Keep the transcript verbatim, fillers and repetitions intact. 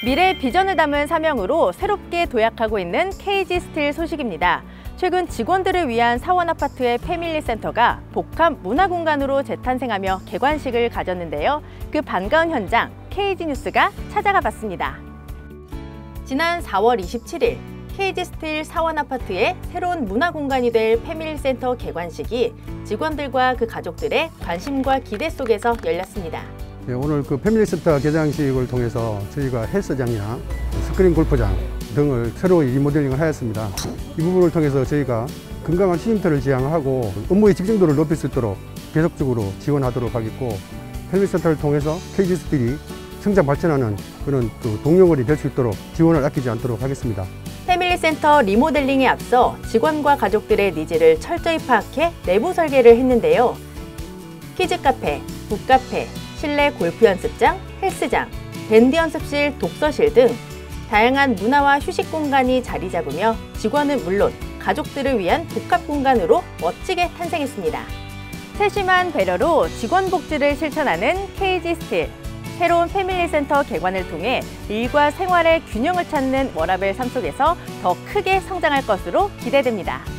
미래 비전을 담은 사명으로 새롭게 도약하고 있는 케이지 스틸 소식입니다. 최근 직원들을 위한 사원 아파트의 패밀리 센터가 복합 문화 공간으로 재탄생하며 개관식을 가졌는데요. 그 반가운 현장 케이지 뉴스가 찾아가 봤습니다. 지난 사월 이십칠일 케이지 스틸 사원 아파트의 새로운 문화 공간이 될 패밀리 센터 개관식이 직원들과 그 가족들의 관심과 기대 속에서 열렸습니다. 네, 오늘 그 패밀리센터 개장식을 통해서 저희가 헬스장이나 스크린 골프장 등을 새로 리모델링을 하였습니다. 이 부분을 통해서 저희가 건강한 취임터를 지향하고 업무의 집중도를 높일 수 있도록 계속적으로 지원하도록 하겠고, 패밀리센터를 통해서 케이지 스틸이 성장 발전하는 그런 또 동력원이 될 수 있도록 지원을 아끼지 않도록 하겠습니다. 패밀리 센터 리모델링에 앞서 직원과 가족들의 니즈를 철저히 파악해 내부 설계를 했는데요. 키즈 카페, 북카페, 실내 골프 연습장, 헬스장, 밴드 연습실, 독서실 등 다양한 문화와 휴식 공간이 자리 잡으며 직원은 물론 가족들을 위한 복합 공간으로 멋지게 탄생했습니다. 세심한 배려로 직원 복지를 실천하는 케이지 스틸. 새로운 패밀리 센터 개관을 통해 일과 생활의 균형을 찾는 워라밸 삶 속에서 더 크게 성장할 것으로 기대됩니다.